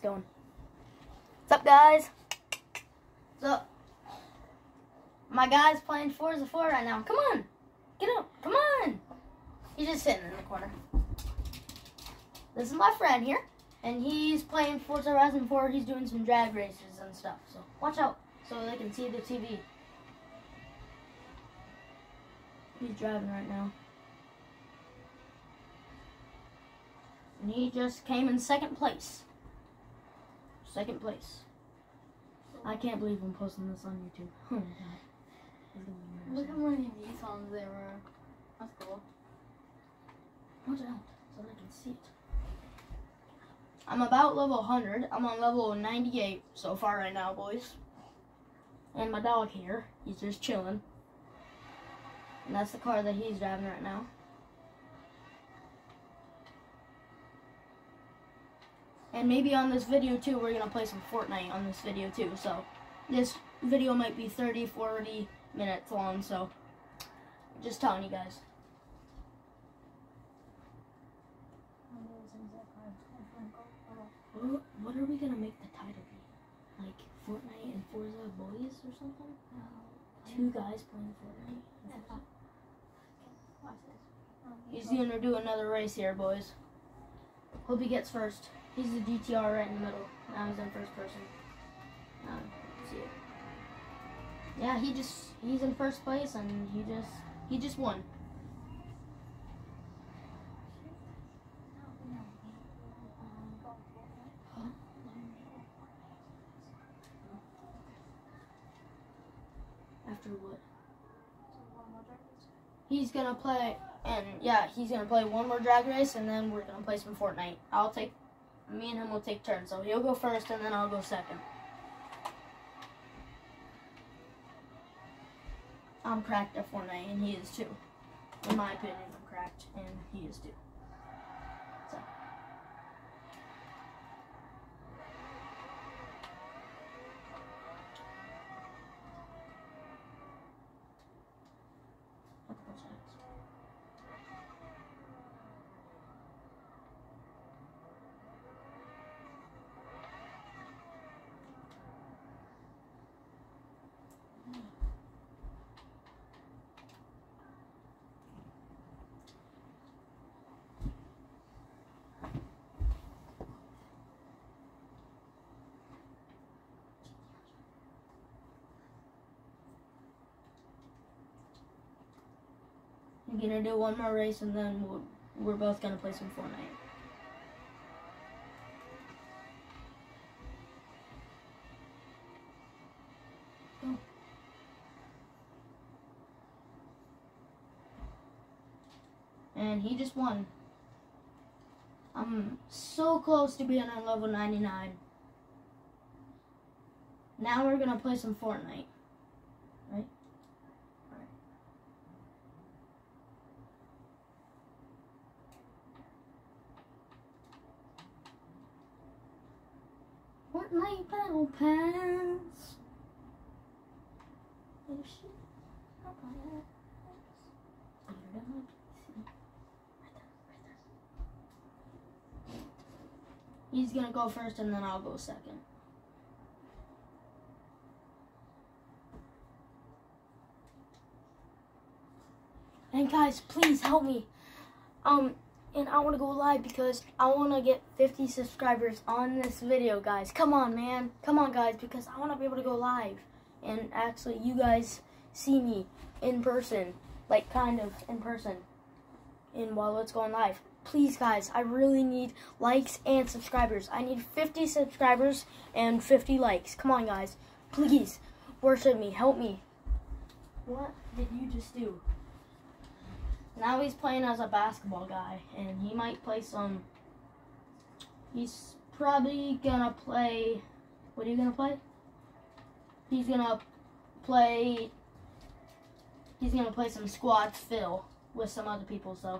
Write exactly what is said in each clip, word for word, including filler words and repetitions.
going. What's up, guys? What's up? My guy's playing Forza four right now. Come on. Get up. Come on. He's just sitting in the corner. This is my friend here. And he's playing Forza Horizon four. He's doing some drag races and stuff. So watch out so they can see the T V. He's driving right now. And he just came in second place. Second place. I can't believe I'm posting this on YouTube. Oh my god. Look how many Nissans there were. That's cool. Watch out so they can see it. I'm about level one hundred. I'm on level ninety-eight so far right now, boys. And my dog here, he's just chilling. And that's the car that he's driving right now. And maybe on this video too, we're gonna play some Fortnite on this video too. So this video might be thirty, forty minutes long, so just telling you guys. What, what are we gonna make the title be? Like Fortnite and Forza Boys or something? No. Two guys playing Fortnite. He's gonna do another race here, boys. Hope he gets first. He's the G T R right in the middle. Now he's in first person. Now, see it. Yeah, he just he's in first place and he just he just won. After what? He's gonna play, and yeah, he's gonna play one more drag race, and then we're gonna play some Fortnite. I'll take, me and him will take turns, so he'll go first, and then I'll go second. I'm cracked at Fortnite, and he is too. In my opinion, I'm cracked, and he is too. So. I'm gonna do one more race and then we'll, we're both gonna play some Fortnite. Go. And he just won. I'm so close to being on level ninety-nine. Now we're gonna play some Fortnite. Right? Fortnite Battle Pass. Oh shit. He's gonna go first and then I'll go second. And guys, please help me. Um, and I want to go live because I want to get fifty subscribers on this video, guys. Come on, man. Come on, guys, because I want to be able to go live. And actually, you guys see me in person. Like, kind of in person. And while it's going live. Please, guys, I really need likes and subscribers. I need fifty subscribers and fifty likes. Come on, guys. Please, worship me. Help me. What did you just do? Now he's playing as a basketball guy, and he might play some, he's probably gonna play, what are you gonna play? He's gonna play, he's gonna play some squad fill with some other people, so,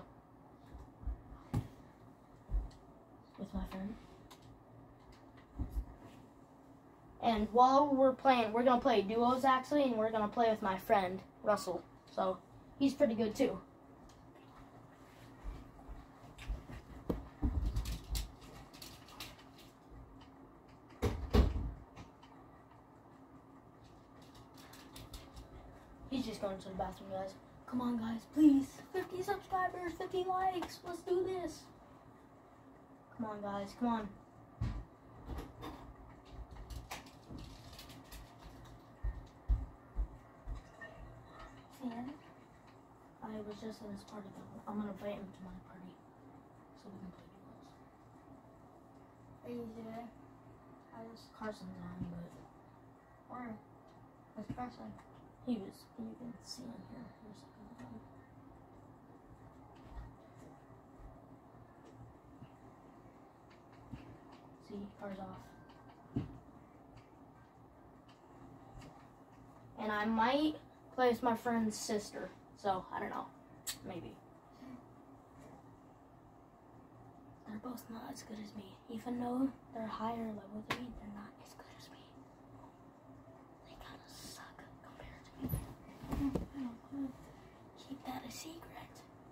with my friend. And while we're playing, we're gonna play duos actually, and we're gonna play with my friend, Russell, so he's pretty good too. He's just going to the bathroom, guys. Come on, guys, please. fifty subscribers, fifty likes. Let's do this. Come on, guys. Come on. Yeah. I was just in his party. Though. I'm gonna invite him to my party so we can play duels. Are you there? I just Carson's on, but Or what's Carson? he was. You can see him here. Here's the one. See, car's off. And I might play with my friend's sister. So I don't know. Maybe. They're both not as good as me. Even though they're higher level than me, they're not as good as me. They kind of suck compared to me. Keep that a secret.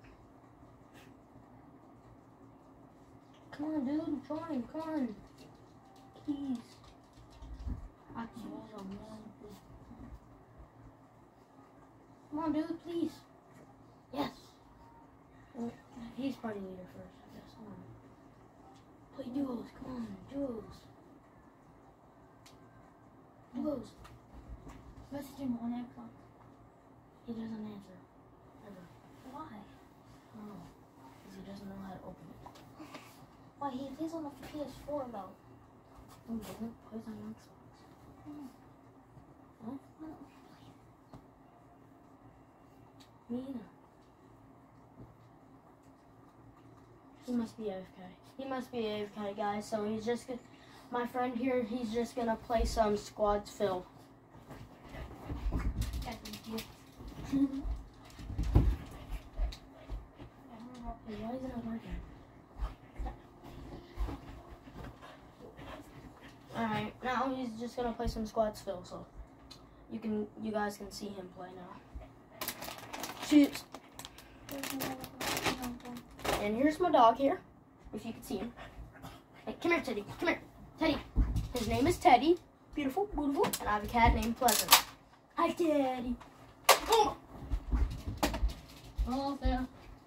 Come on, dude. Join. Come on. Please. Actually, come on, dude. Please. Yes. Well, he's party leader first, I guess. Come on. Play duos. Come on. Duos. Duos. Message him on Xbox. He doesn't answer. Ever. Why? No. Because he doesn't know how to open it. Why, he plays on the P S four though. No, he doesn't. Plays on Xbox. Mm. Huh? Me either. He must be A F K. He must be A F K, guys. So he's just gonna, my friend here, he's just gonna play some squads fill. That's you. Hey, why is it not working? Alright, now he's just gonna play some squads fill, so you can, you guys can see him play now. Cheers. And here's my dog here, if you can see him. Hey, come here, Teddy. Come here. Teddy. His name is Teddy. Beautiful, beautiful. And I have a cat named Pleasant. Hi, Teddy. Oh! Almost there.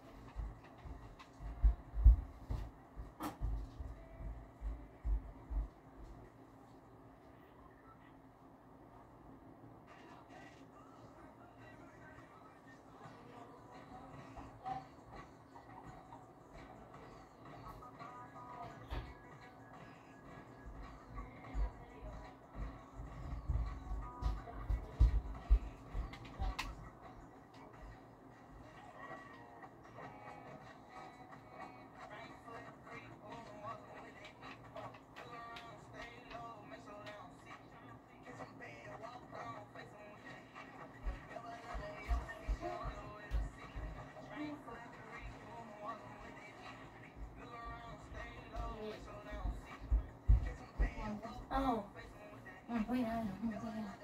Oh. Oh, wait, I don't know.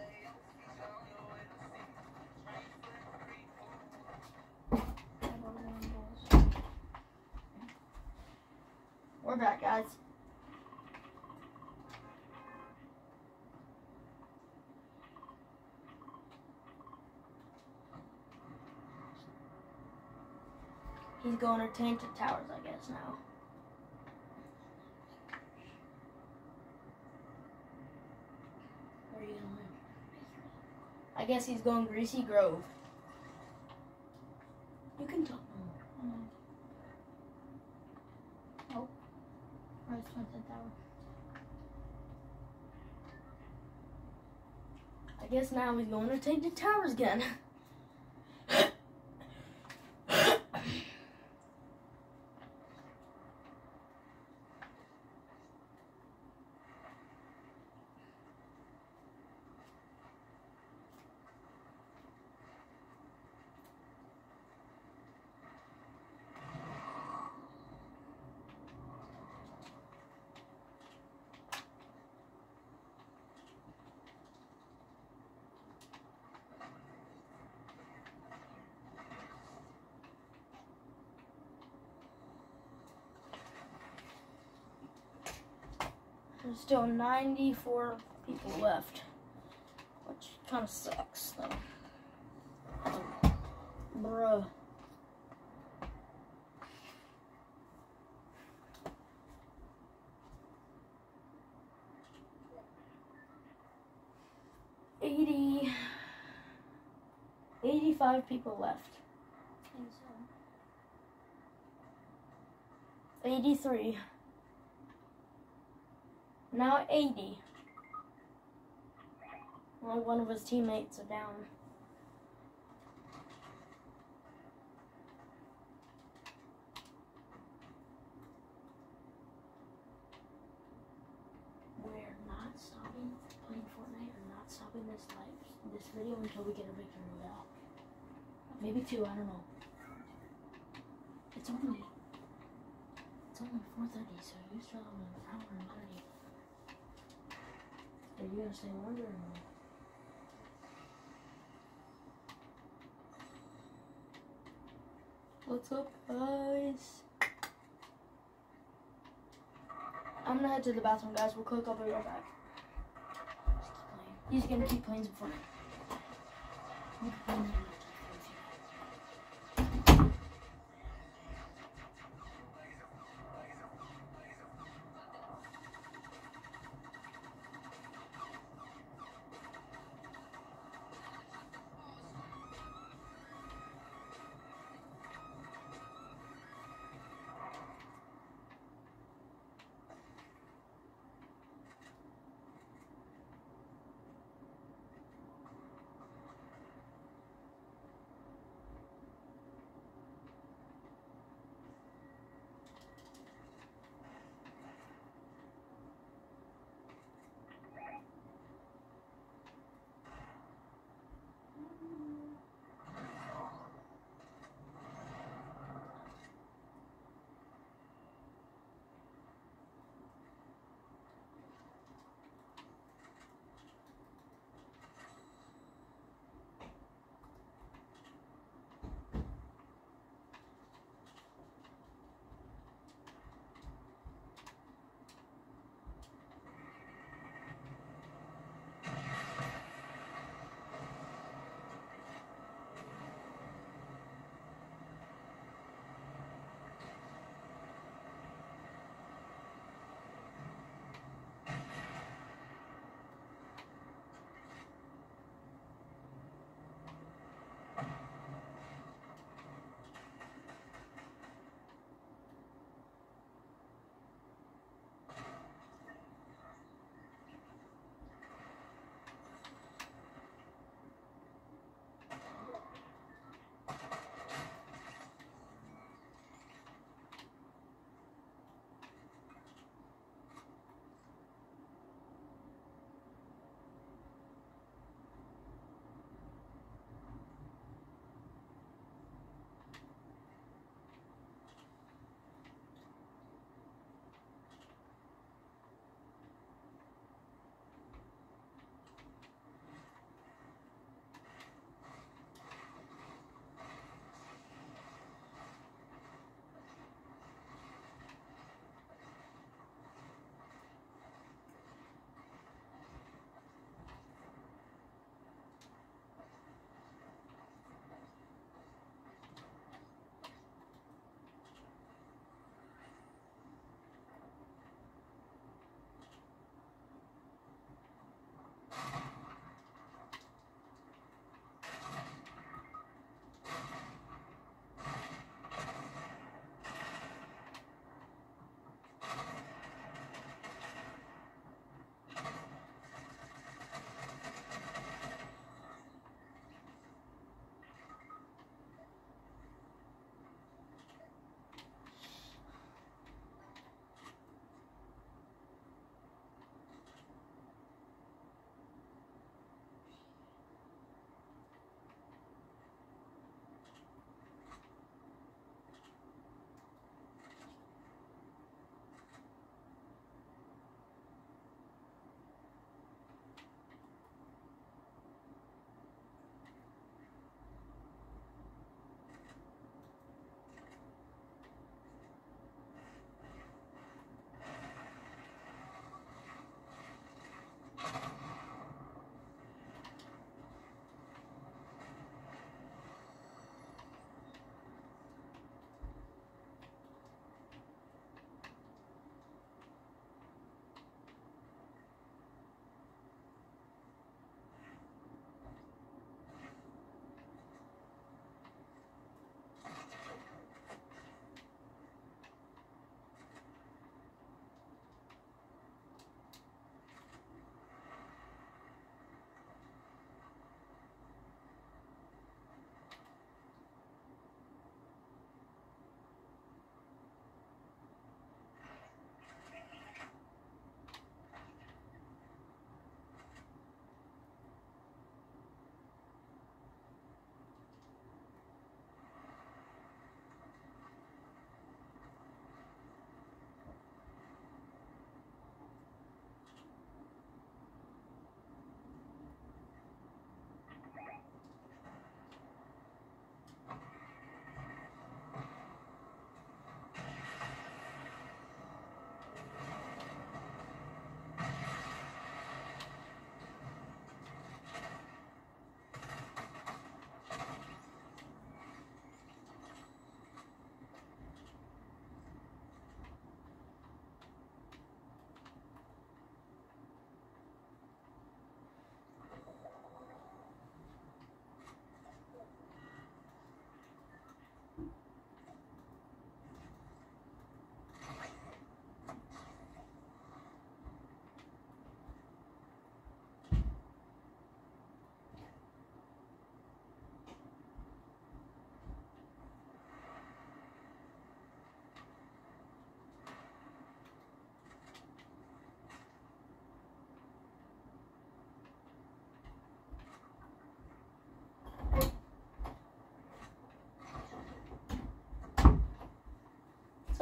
We're back, guys. He's going to Tainted Towers, I guess, now. Where are you going to live? I guess he's going Greasy Grove. You can talk more. Oh. Where's Tainted Tower? I guess now he's going to Tainted Towers again. There's still ninety-four people left, which kind of sucks, though. Bruh. Eighty. Eighty-five people left. I think so. Eighty-three. Now eighty. Well, one of his teammates are down. We're not stopping playing Fortnite. We're not stopping this live this video until we get a victory royale. Maybe two. I don't know. It's only it's only four thirty, so you still have an hour and thirty. Are you gonna stay longer or no? What's up, guys? I'm gonna head to the bathroom, guys. We'll cook. I'll be right back. He's gonna keep playing some Fortnite.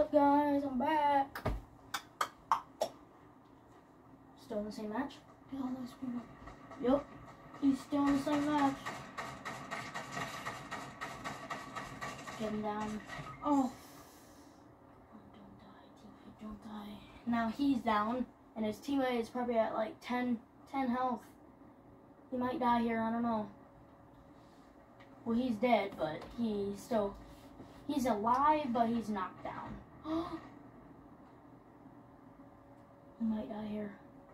up, guys? I'm back. Still in the same match? Yeah, those people. Yep. He's still in the same match. Get him down. Oh. Oh, don't die, teammate. Don't die. Now he's down, and his teammate is probably at like ten, ten health. He might die here. I don't know. Well, he's dead, but he's still... He's alive, but he's knocked down. He might die here.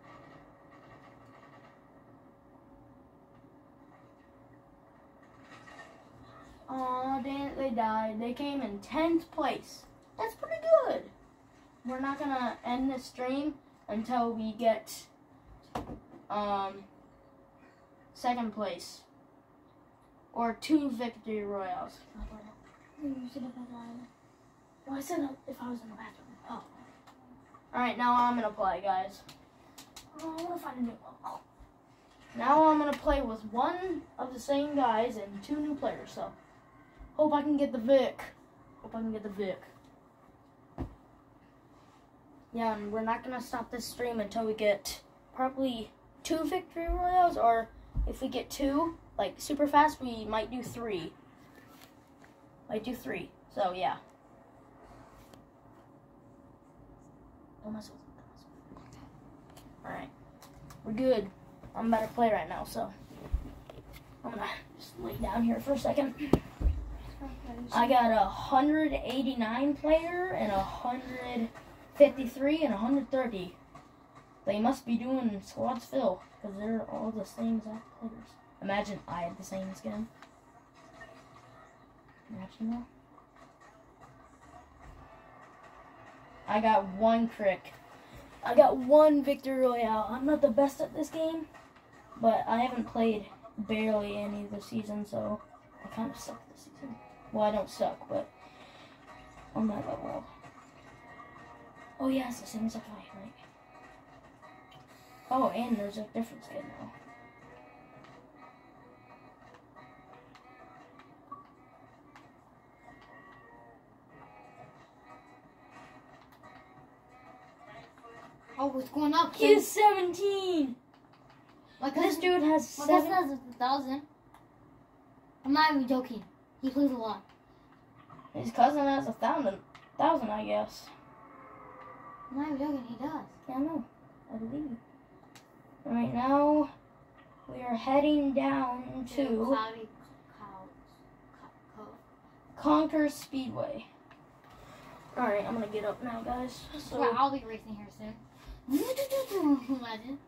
Aw, dang it, they died. They came in tenth place. That's pretty good. We're not gonna end this stream until we get um second place. Or two victory royales. You should have been lying. Well, I said if I was in the bathroom. Oh. Alright, now I'm gonna play, guys. Oh, I wanna find a new one. Oh. Now I'm gonna play with one of the same guys and two new players, so hope I can get the Vic. Hope I can get the Vic. Yeah, and we're not gonna stop this stream until we get probably two victory royales, or if we get two, like super fast, we might do three. Might do three. So yeah. Don't mess with it. Alright. We're good. I'm about to play right now, so I'm gonna just lay down here for a second. I got a one hundred eighty-nine player and a one hundred fifty-three and a one hundred thirty. They must be doing squads fill because they're all the same exact players. Imagine I had the same skin. Imagine that. I got one crick. I got one victory royale. I'm not the best at this game, but I haven't played barely any this season, so I kind of suck this season. Well, I don't suck, but I'm not that well. Oh yeah, it's the same as I play, right? Oh, and there's a different skin now. Oh, it's going up. He's seventeen! My This cousin, dude has my seven. cousin has a thousand. I'm not even joking. He plays a lot. His cousin has a thousand, thousand, I guess. I'm not even joking. He does. Yeah, I know. I believe you. Right now, we are heading down to Cloudy Cow. Co- Conquer Speedway. Alright, I'm gonna get up now, guys. So, well, I'll be racing here soon. Imagine.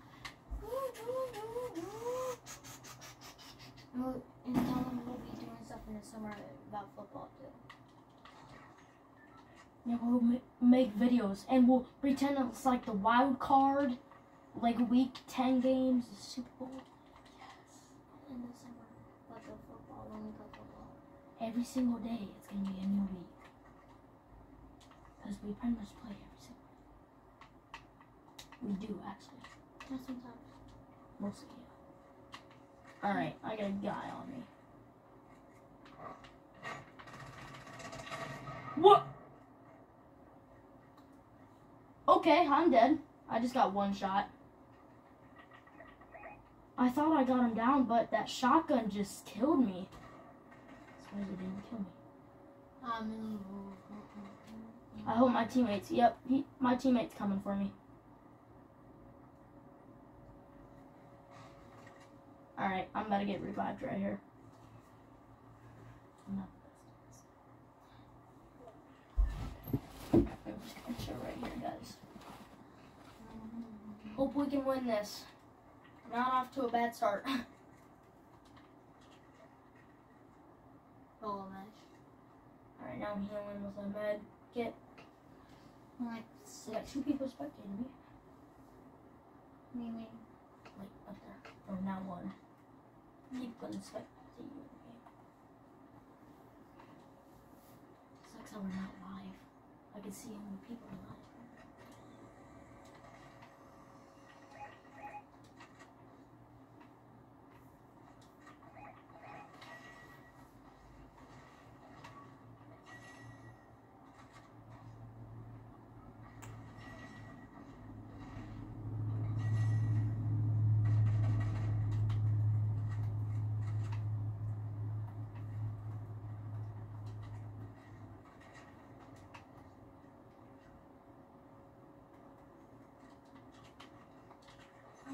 Oh, and someone will be doing stuff in the summer about football too. yeah, we'll ma- make videos and we'll pretend it's like the wild card, like week ten games, the Super Bowl. Yes. In the summer, but the football when we play football. Every single day, it's gonna be a new week. Because we pretty much play every single day. We do, actually. Not sometimes. Mostly, yeah. Alright, I got a guy on me. What? Okay, I'm dead. I just got one shot. I thought I got him down, but that shotgun just killed me. I suppose it didn't kill me. Um, I hope my teammates, yep, he, my teammate's coming for me. Alright, I'm about to get revived right here. I'm not the best. I'm just gonna chill right here, guys. Hope we can win this. Not off to a bad start. oh, match. Alright, now I'm healing with a med kit. Like, We got two people spectating me. me, me. Like, up there. Oh, now one. Keep gonna spectate you in the game. Sucks how we're not live. I can see how many people are live.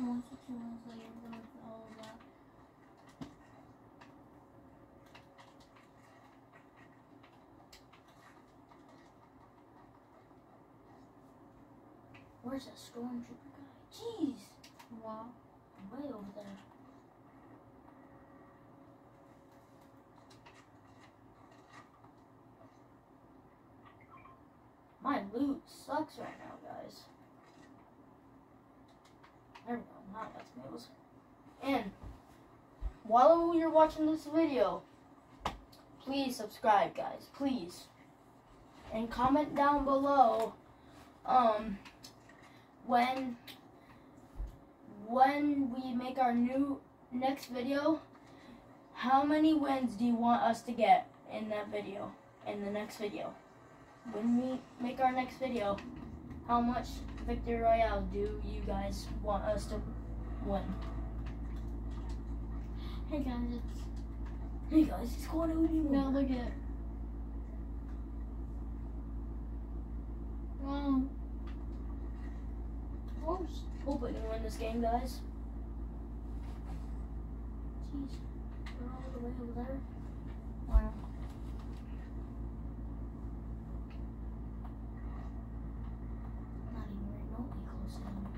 One sixty one, so you're done with all of that. Where's that stormtrooper guy? Jeez. Wow. Way over there. My loot sucks right now, guys. There we go. Now that's meals. And while you're watching this video, please subscribe, guys. Please. And comment down below um when when we make our new next video, how many wins do you want us to get in that video, in the next video? When we make our next video, how much Victory Royale do you guys want us to win? Hey guys, it's Hey guys, it's going to be no look at it. Wow. Oh, hoping to win this game, guys. Jeez, we're all the way over there. Wow. Not even remotely close to him.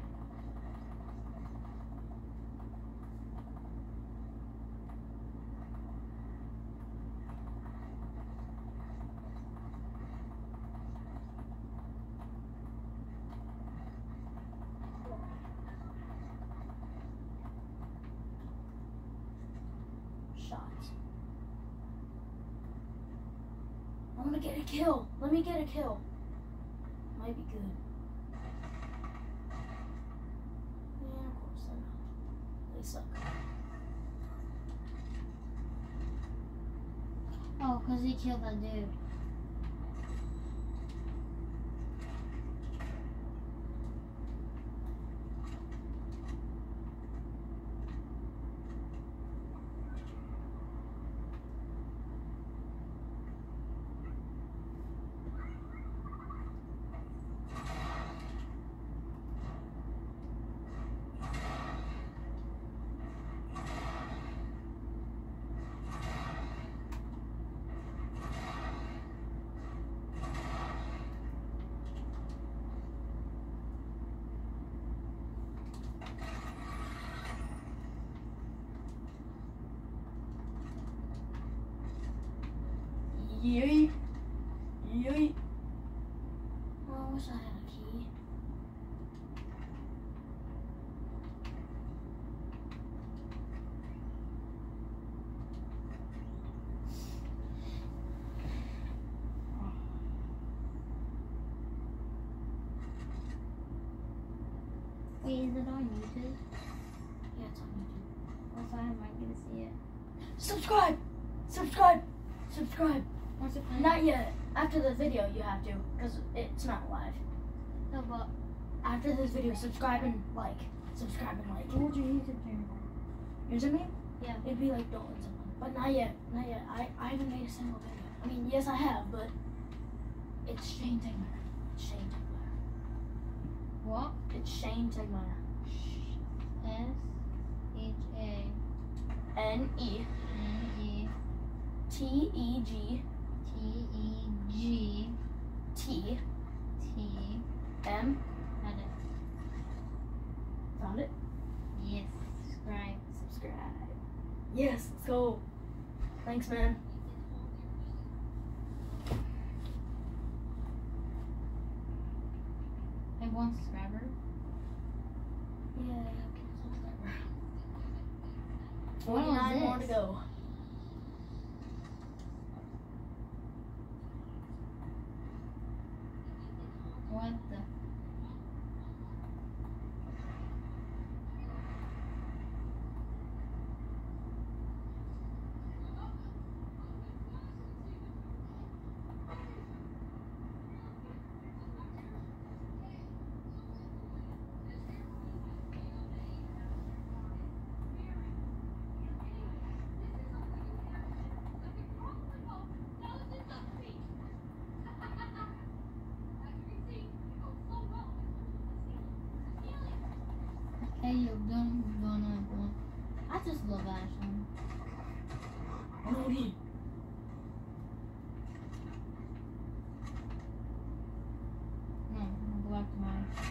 Shots. I want to get a kill. Let me get a kill. Might be good. Yeah, of course they're not. They suck. Oh, because he killed that dude. Yeet. Yeet. Oh, I wish I had a key. Wait, is it on YouTube? Yeah, it's on YouTube. Also, I might get to see it. Subscribe! Subscribe! Subscribe! What's it playing? Not yet. After the video, you have to, because it's not live. No, but After this video, subscribe and like. Subscribe and like. what's your YouTube channel? Username? Yeah. It'd be like Dalton something. But not yet. Not yet. I, I haven't made a single video. I mean, yes, I have, but it's Shane Tegmeyer. It's Shane Tegmeyer. What? It's Shane Tegmeyer. S H A N E N E T E G T E G T T. M. Found it. Found it? Yes. Subscribe. Subscribe. Yes, let's go. Thanks, man. I have one subscriber. Yeah, What was forty-nine more to this? go. What the? Hey, you don't go on one. I just love Ashland. Rudy. No, I'll go back to mine.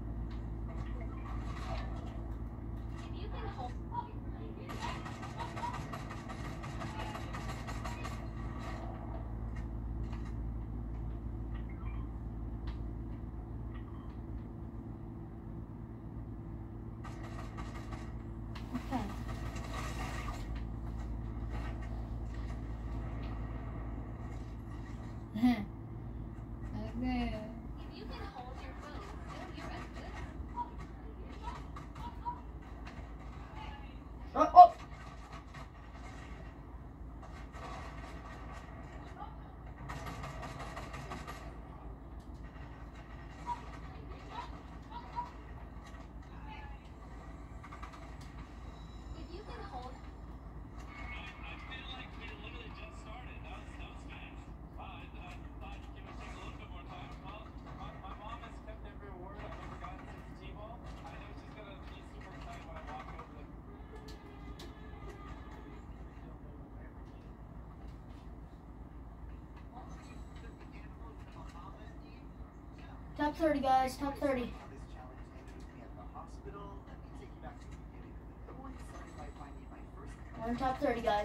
Okay. Okay. Oh, oh. Top thirty, guys. Top thirty. We're in top thirty, guys.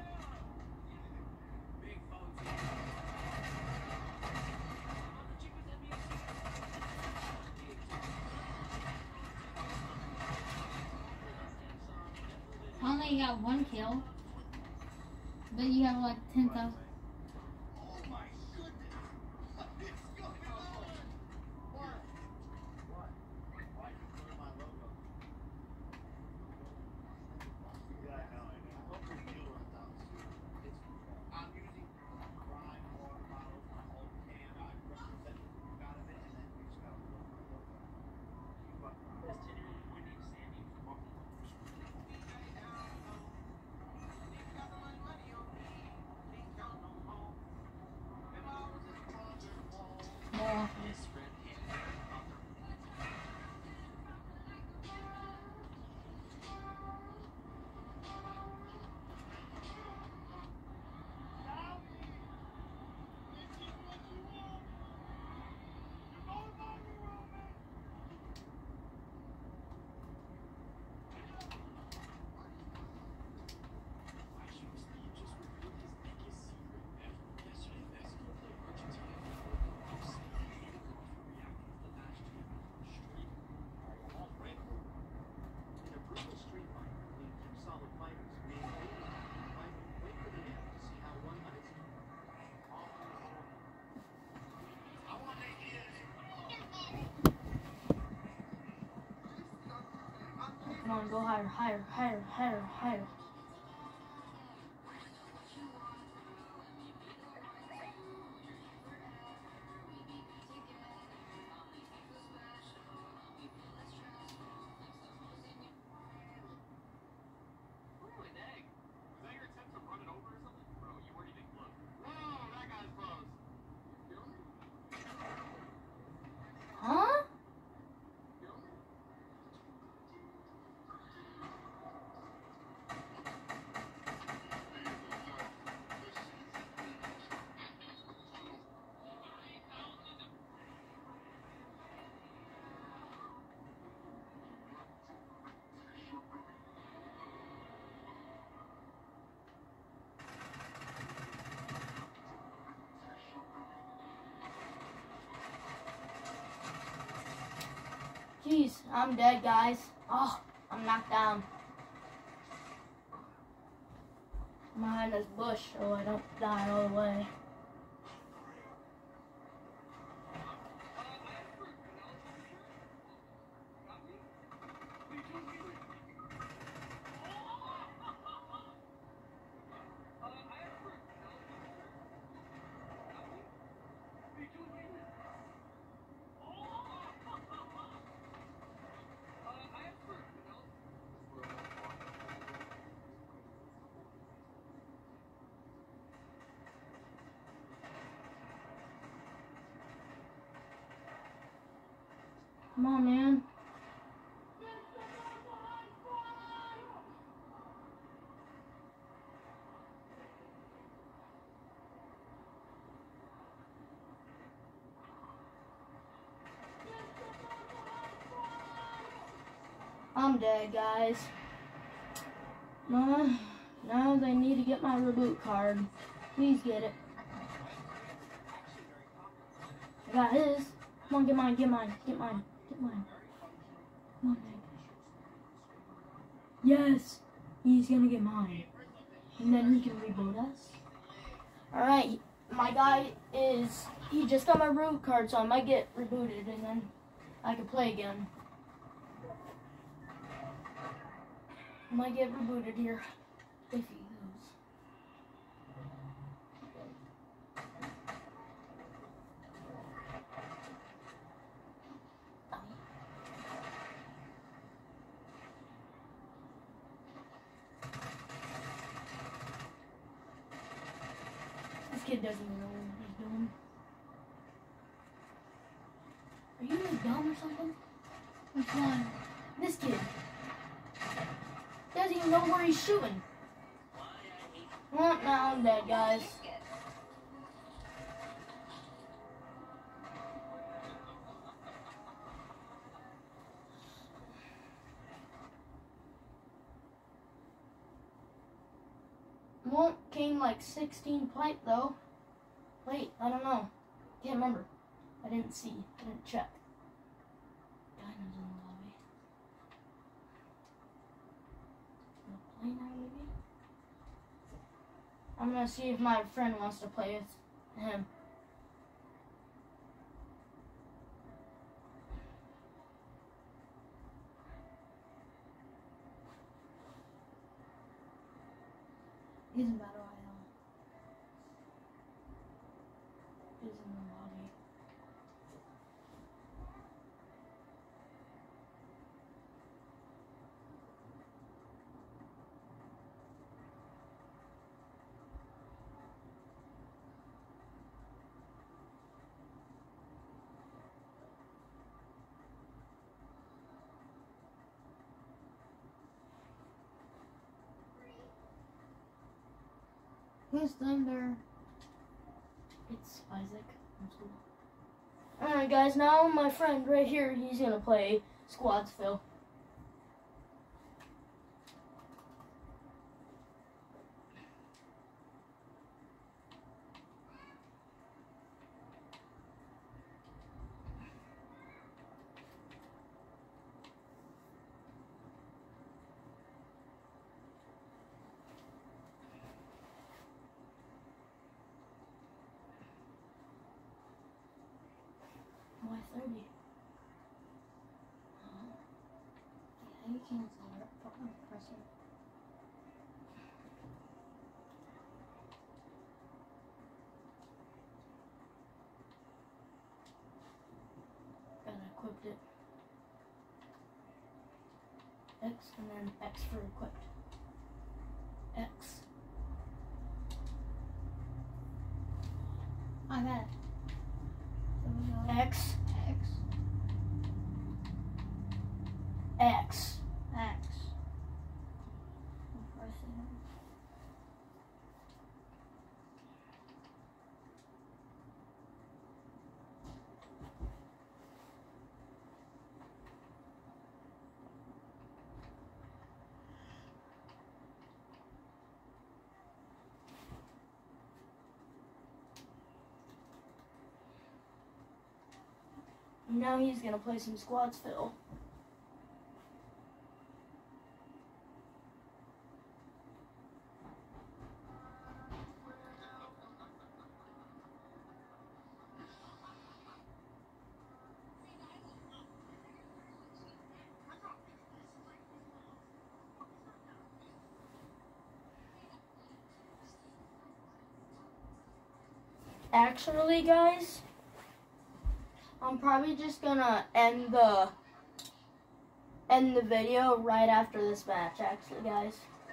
I only got one kill, but you have like ten thousand. Come on, go higher, higher, higher, higher, higher. Huh? Jeez, I'm dead, guys. Oh, I'm knocked down. I'm behind this bush so I don't die all the way. Come on, man. I'm dead, guys. Uh, now they need to get my reboot card. Please get it. I got his. Come on, get mine, get mine, get mine, get mine. Come on, man. Yes! He's gonna get mine. And then he can reboot us. Alright, my guy is, he just got my root card, so I might get rebooted and then I can play again. I might get rebooted here if he goes. This kid doesn't even know what he's doing. Are you really dumb or something? Which one? This kid. He doesn't even know where he's shooting. Well, now I'm dead, guys. Well, came like sixteen pipe though. Wait, I don't know. Can't remember. I didn't see. I didn't check. Diamonds in the lobby. Gonna play now, maybe? I'm gonna see if my friend wants to play with him. He's in Battle Royale. He's in the lobby. Who's Thunder? It's Isaac from school. Alright guys, now my friend right here, he's gonna play Squadsville. Why thirty? Oh. Yeah, you can't say it. Fucking press it. Gotta equip it. X and then X for equipped. X. I got it. So we go X. X. X. X. I'm pressing it. Now he's gonna play some Squadsville. Actually, guys, I'm probably just gonna end the end the video right after this match. Actually, guys.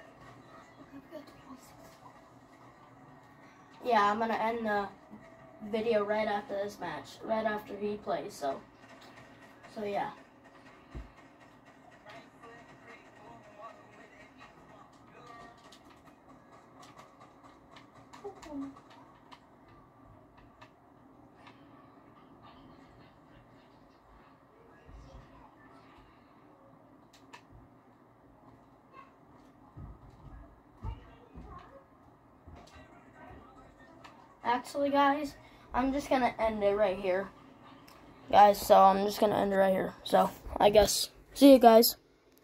Yeah, I'm gonna end the video right after this match, right after he plays. So, so yeah. actually, guys, I'm just gonna end it right here, guys. So I'm just gonna end it right here. So I guess see you guys.